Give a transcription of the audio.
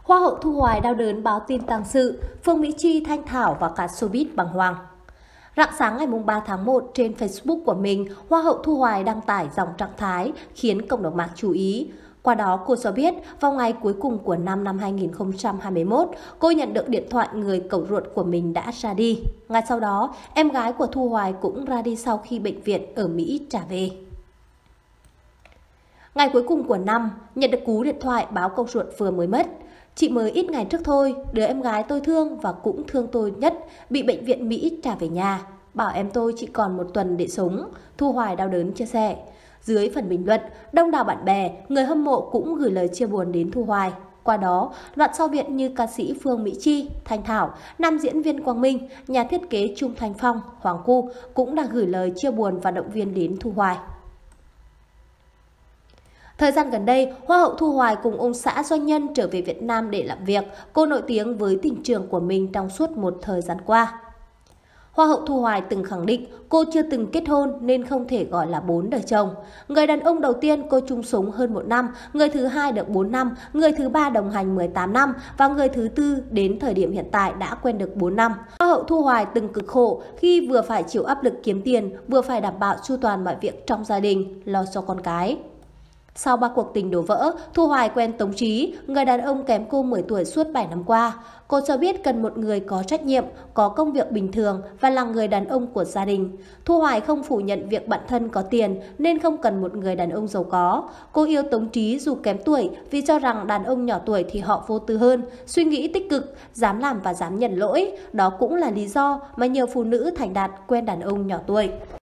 Hoa hậu Thu Hoài đau đớn báo tin tang sự, Phương Mỹ Chi, Thanh Thảo và cả showbiz bàng hoàng. Rạng sáng ngày 3 tháng 1, trên Facebook của mình, Hoa hậu Thu Hoài đăng tải dòng trạng thái khiến cộng đồng mạng chú ý. Qua đó, cô cho biết vào ngày cuối cùng của năm 2021, cô nhận được điện thoại người cậu ruột của mình đã ra đi. Ngay sau đó, em gái của Thu Hoài cũng ra đi sau khi bệnh viện ở Mỹ trả về. Ngày cuối cùng của năm, nhận được cú điện thoại báo cậu ruột vừa mới mất. Chị mới ít ngày trước thôi, đứa em gái tôi thương và cũng thương tôi nhất, bị bệnh viện Mỹ trả về nhà. Bảo em tôi chỉ còn 1 tuần để sống, Thu Hoài đau đớn chia sẻ. Dưới phần bình luận, đông đảo bạn bè, người hâm mộ cũng gửi lời chia buồn đến Thu Hoài. Qua đó, loạt sao Việt như ca sĩ Phương Mỹ Chi, Thanh Thảo, nam diễn viên Quang Minh, nhà thiết kế Trung Thanh Phong, Hoàng Cu cũng đã gửi lời chia buồn và động viên đến Thu Hoài. Thời gian gần đây, Hoa hậu Thu Hoài cùng ông xã doanh nhân trở về Việt Nam để làm việc. Cô nổi tiếng với tình trường của mình trong suốt một thời gian qua. Hoa hậu Thu Hoài từng khẳng định cô chưa từng kết hôn nên không thể gọi là 4 đời chồng. Người đàn ông đầu tiên cô chung sống hơn 1 năm, người thứ hai được 4 năm, người thứ ba đồng hành 18 năm và người thứ tư đến thời điểm hiện tại đã quen được 4 năm. Hoa hậu Thu Hoài từng cực khổ khi vừa phải chịu áp lực kiếm tiền, vừa phải đảm bảo chu toàn mọi việc trong gia đình, lo cho con cái. Sau 3 cuộc tình đổ vỡ, Thu Hoài quen Tống Trí, người đàn ông kém cô 10 tuổi suốt 7 năm qua. Cô cho biết cần một người có trách nhiệm, có công việc bình thường và là người đàn ông của gia đình. Thu Hoài không phủ nhận việc bản thân có tiền nên không cần một người đàn ông giàu có. Cô yêu Tống Trí dù kém tuổi vì cho rằng đàn ông nhỏ tuổi thì họ vô tư hơn, suy nghĩ tích cực, dám làm và dám nhận lỗi. Đó cũng là lý do mà nhiều phụ nữ thành đạt quen đàn ông nhỏ tuổi.